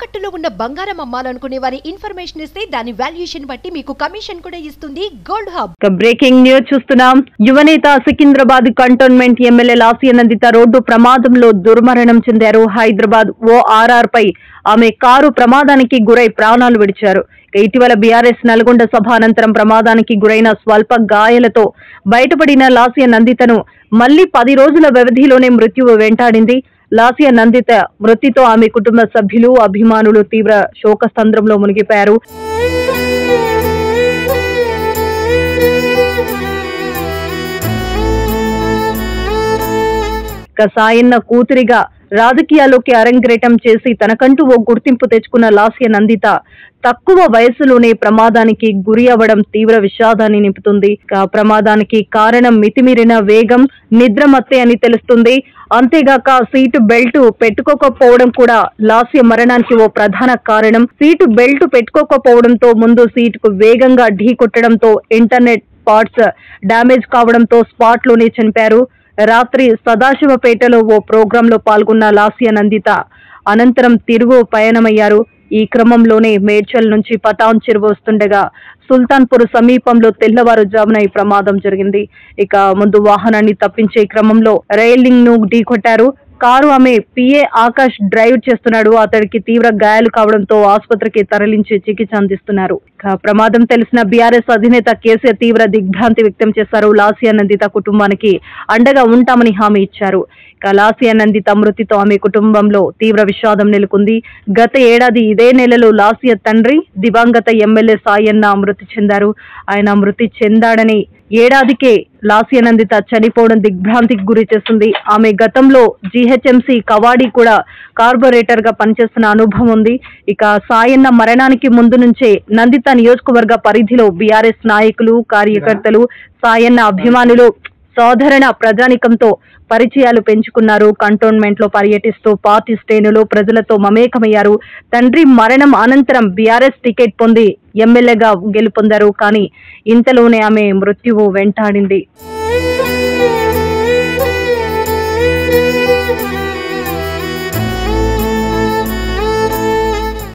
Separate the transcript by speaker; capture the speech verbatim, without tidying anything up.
Speaker 1: తాకట్టులో ఉన్న బంగారం అమ్మాలనుకునే వారి ఇన్ఫర్మేషన్ ఇస్తే దాని వాల్యుయేషన్ బట్టి మీకు కమిషన్ కూడా ఇస్తుంది గోల్డ్ హబ్.
Speaker 2: బ్రేకింగ్ న్యూస్ చూస్తున్నాం. యువనేత సికింద్రాబాద్ కంటోన్మెంట్ ఎమ్మెల్యే లాస్య నందిత రోడ్డు ప్రమాదంలో దుర్మరణం చెందారు. హైదరాబాద్ ఓ ఆర్ఆర్ పై ఆమె కారు ప్రమాదానికి గురై ప్రాణాలు విడిచారు. ఇటీవల బీఆర్ఎస్ నల్గొండ సభ అనంతరం ప్రమాదానికి గురైన స్వల్ప గాయాలతో బయటపడిన లాస్య నందితను మళ్లీ పది రోజుల వ్యవధిలోనే మృత్యువు వెంటాడింది. లాస్య నందిత మృతితో ఆమె కుటుంబ సభ్యులు, అభిమానులు తీవ్ర శోకసంద్రంలో మునిగిపోయారు. సాయన్న కూతురిగా రాజకీయాల్లోకి అరంగేటం చేసి తనకంటూ ఓ గుర్తింపు తెచ్చుకున్న లాస్య నందిత తక్కువ వయసులోనే ప్రమాదానికి గురి అవ్వడం తీవ్ర విషాదాన్ని నింపుతుంది. ప్రమాదానికి కారణం మితిమీరిన వేగం, నిద్రమత్తే అని తెలుస్తుంది. అంతేగాక సీటు బెల్ట్ పెట్టుకోకపోవడం కూడా లాస్య మరణానికి ఓ ప్రధాన కారణం. సీటు బెల్ట్ పెట్టుకోకపోవడంతో ముందు సీటుకు వేగంగా ఢీ కొట్టడంతో ఇంటర్నెట్ పార్ట్స్ డ్యామేజ్ కావడంతో స్పాట్ లోనే చనిపారు. రాత్రి సదాశివపేటలో ఓ ప్రోగ్రాం లో పాల్గొన్న లాస్య నందిత అనంతరం తిరుగు పయనమయ్యారు. ఈ క్రమంలోనే మేడ్చల్ నుంచి పటాన్ చెరువు వస్తుండగా సుల్తాన్పూర్ సమీపంలో తెల్లవారుజామున ఈ ప్రమాదం జరిగింది. ఇక ముందు వాహనాన్ని తప్పించే క్రమంలో రైలింగ్ ను ఢీకొట్టారు. కారు ఆమె పిఏ ఆకాష్ డ్రైవ్ చేస్తున్నాడు. అతడికి తీవ్ర గాయాలు కావడంతో ఆసుపత్రికి తరలించి చికిత్స అందిస్తున్నారు. ప్రమాదం తెలిసిన బీఆర్ఎస్ అధినేత కేసీఆర్ తీవ్ర దిగ్భ్రాంతి వ్యక్తం చేశారు. లాస్య నందిత కుటుంబానికి అండగా ఉంటామని హామీ ఇచ్చారు. లాస్య నందిత మృతితో ఆమె కుటుంబంలో తీవ్ర విషాదం నెలకొంది. గత ఏడాది ఇదే నెలలో లాస్య తండ్రి దివంగత ఎమ్మెల్యే సాయన్న మృతి చెందారు. ఆయన మృతి చెందాడని ఏడాదికే లాస్య నందిత చనిపోవడం దిగ్భ్రాంతికి గురి చేస్తుంది. ఆమె గతంలో జీహెచ్ఎంసీ కవాడి కూడా కార్పొరేటర్ గా పనిచేస్తున్న అనుభవం ఉంది. ఇక సాయన్న మరణానికి ముందు నుంచే నందిత నియోజకవర్గ పరిధిలో బీఆర్ఎస్ నాయకులు, కార్యకర్తలు, సాయన్న అభిమానులు, సాధారణ ప్రజానికంతో పరిచయాలు పెంచుకున్నారు. కంటోన్మెంట్ లో పర్యటిస్తూ పార్టీ శ్రేణులు ప్రజలతో మమేకమయ్యారు. తండ్రి మరణం అనంతరం బీఆర్ఎస్ టికెట్ పొంది ఎమ్మెల్యేగా గెలుపొందారు. కానీ ఇంతలోనే ఆమె మృత్యువు వెంటాడింది.